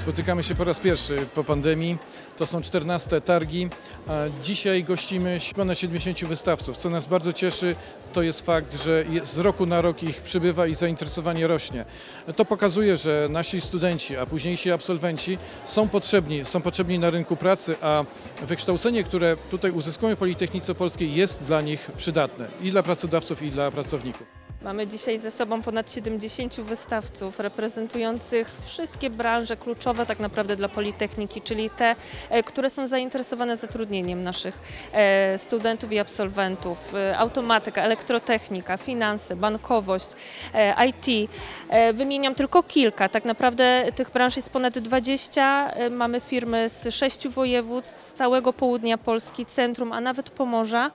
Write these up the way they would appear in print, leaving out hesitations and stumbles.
Spotykamy się po raz pierwszy po pandemii. To są 14 targi. Dzisiaj gościmy ponad 70 wystawców. Co nas bardzo cieszy, to jest fakt, że z roku na rok ich przybywa i zainteresowanie rośnie. To pokazuje, że nasi studenci, a późniejsi absolwenci są potrzebni na rynku pracy, a wykształcenie, które tutaj uzyskują w Politechnice Opolskiej, jest dla nich przydatne i dla pracodawców, i dla pracowników. Mamy dzisiaj ze sobą ponad 70 wystawców reprezentujących wszystkie branże kluczowe tak naprawdę dla Politechniki, czyli te, które są zainteresowane zatrudnieniem naszych studentów i absolwentów. Automatyka, elektrotechnika, finanse, bankowość, IT. Wymieniam tylko kilka. Tak naprawdę tych branż jest ponad 20. Mamy firmy z 6 województw, z całego południa Polski, centrum, a nawet Pomorza.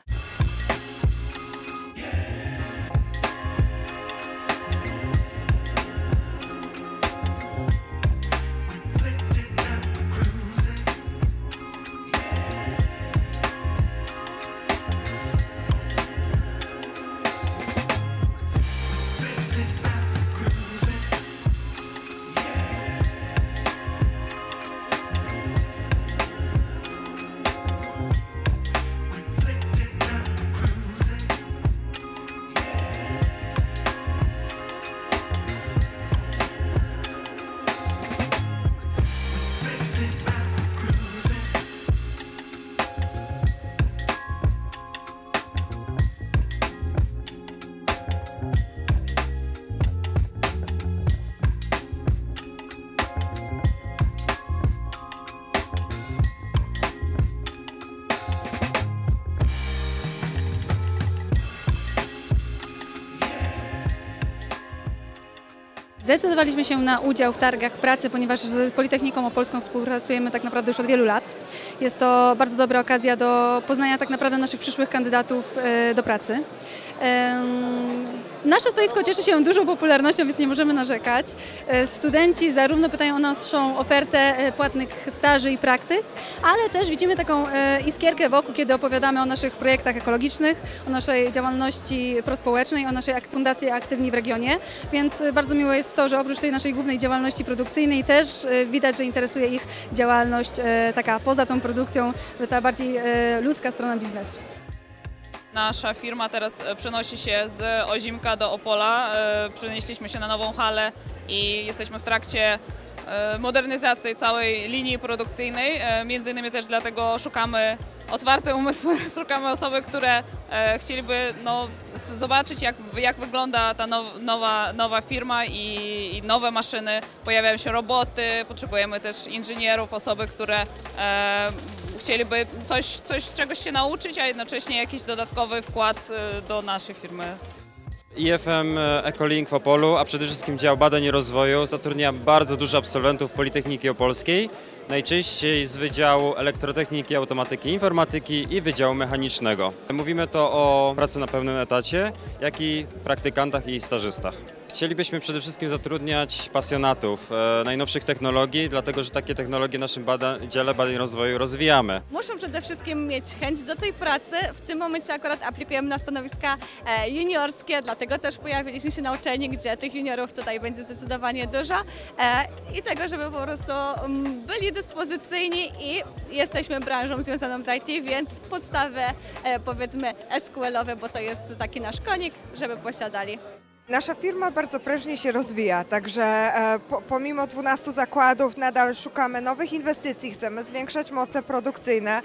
Zdecydowaliśmy się na udział w targach pracy, ponieważ z Politechniką Opolską współpracujemy tak naprawdę już od wielu lat. Jest to bardzo dobra okazja do poznania tak naprawdę naszych przyszłych kandydatów do pracy. Nasze stoisko cieszy się dużą popularnością, więc nie możemy narzekać. Studenci zarówno pytają o naszą ofertę płatnych staży i praktyk, ale też widzimy taką iskierkę wokół, kiedy opowiadamy o naszych projektach ekologicznych, o naszej działalności prospołecznej, o naszej fundacji Aktywni w regionie, więc bardzo miło jest to, że oprócz tej naszej głównej działalności produkcyjnej też widać, że interesuje ich działalność taka poza tą produkcją, ta bardziej ludzka strona biznesu. Nasza firma teraz przenosi się z Ozimka do Opola. Przenieśliśmy się na nową halę i jesteśmy w trakcie modernizacji całej linii produkcyjnej. Między innymi też dlatego szukamy otwarte umysły, szukamy osoby, które chcieliby zobaczyć, jak wygląda ta nowa firma i nowe maszyny. Pojawiają się roboty, potrzebujemy też inżynierów, osoby, które chcieliby czegoś się nauczyć, a jednocześnie jakiś dodatkowy wkład do naszej firmy. IFM Ecolink w Opolu, a przede wszystkim dział badań i rozwoju, zatrudnia bardzo dużo absolwentów Politechniki Opolskiej, najczęściej z Wydziału Elektrotechniki, Automatyki i Informatyki i Wydziału Mechanicznego. Mówimy to o pracy na pełnym etacie, jak i praktykantach i stażystach. Chcielibyśmy przede wszystkim zatrudniać pasjonatów najnowszych technologii, dlatego że takie technologie w naszym dziale badań i rozwoju rozwijamy. Muszą przede wszystkim mieć chęć do tej pracy. W tym momencie akurat aplikujemy na stanowiska juniorskie, dlatego też pojawiliśmy się na uczelni, gdzie tych juniorów tutaj będzie zdecydowanie dużo i tego, żeby po prostu byli dyspozycyjni i jesteśmy branżą związaną z IT, więc podstawy powiedzmy SQL-owe, bo to jest taki nasz konik, żeby posiadali. Nasza firma bardzo prężnie się rozwija, także pomimo 12 zakładów nadal szukamy nowych inwestycji, chcemy zwiększać moce produkcyjne,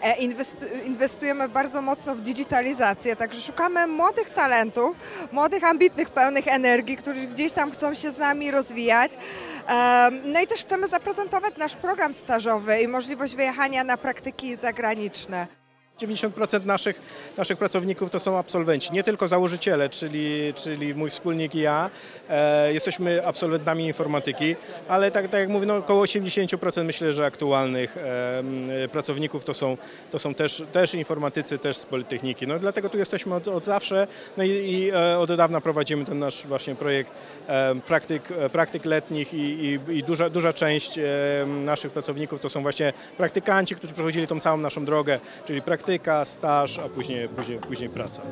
inwestujemy bardzo mocno w digitalizację, także szukamy młodych talentów, młodych, ambitnych, pełnych energii, którzy gdzieś tam chcą się z nami rozwijać. No i też chcemy zaprezentować nasz program stażowy i możliwość wyjechania na praktyki zagraniczne. 90% naszych pracowników to są absolwenci, nie tylko założyciele, czyli mój wspólnik i ja. Jesteśmy absolwentami informatyki, ale tak jak mówię, około 80% myślę, że aktualnych pracowników to są też informatycy, też z Politechniki. No, dlatego tu jesteśmy od zawsze i od dawna prowadzimy ten nasz właśnie projekt praktyk letnich i duża część naszych pracowników to są właśnie praktykanci, którzy przechodzili tą całą naszą drogę, czyli praktyka, staż, a później praca.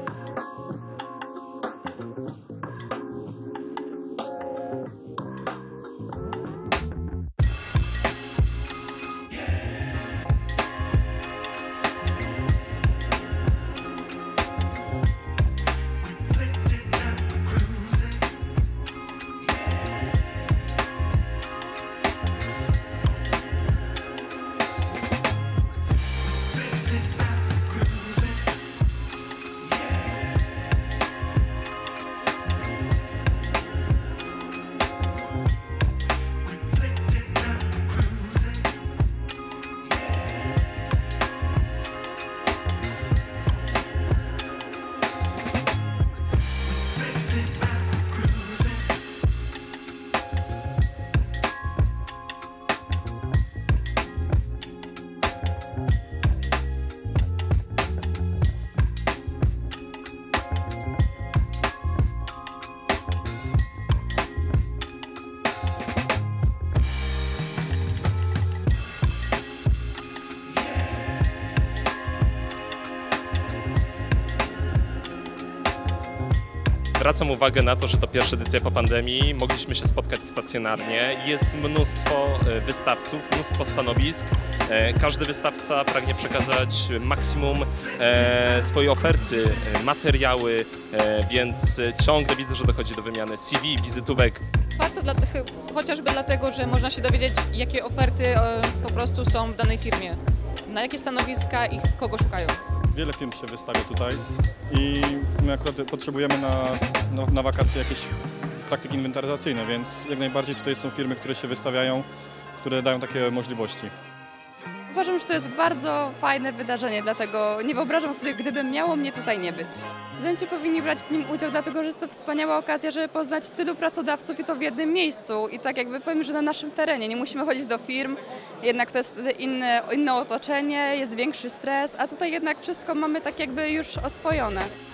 zwracam uwagę na to, że to pierwsza edycja po pandemii, mogliśmy się spotkać stacjonarnie, jest mnóstwo wystawców, mnóstwo stanowisk, każdy wystawca pragnie przekazać maksimum swojej oferty, materiały, więc ciągle widzę, że dochodzi do wymiany CV, wizytówek. Warto chociażby dlatego, że można się dowiedzieć, jakie oferty po prostu są w danej firmie, na jakie stanowiska i kogo szukają. Wiele firm się wystawia tutaj i my akurat potrzebujemy na wakacje jakieś praktyki inwentaryzacyjne, więc jak najbardziej tutaj są firmy, które się wystawiają, które dają takie możliwości. Uważam, że to jest bardzo fajne wydarzenie, dlatego nie wyobrażam sobie, gdyby miało mnie tutaj nie być. Studenci powinni brać w nim udział, dlatego że jest to wspaniała okazja, żeby poznać tylu pracodawców i to w jednym miejscu. I tak jakby powiem, że na naszym terenie. Nie musimy chodzić do firm, jednak to jest inne otoczenie, jest większy stres, a tutaj jednak wszystko mamy tak jakby już oswojone.